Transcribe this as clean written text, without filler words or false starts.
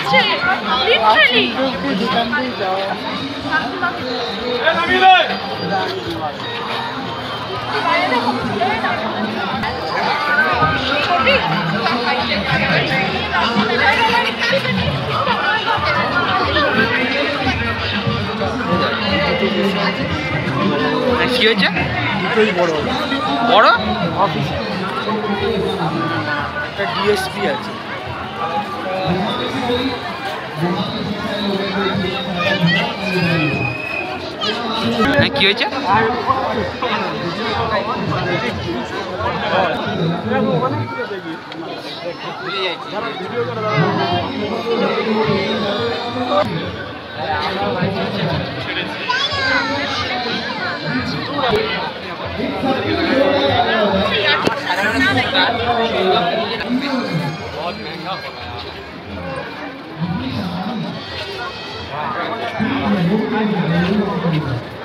আছে লিটারালি দোকান দিয়ে যাও কি হয়েছে? দুটোই বড় বড় অফিস একটা ডিএসপি আছে কি হয়েছে? बहुत महंगा होगा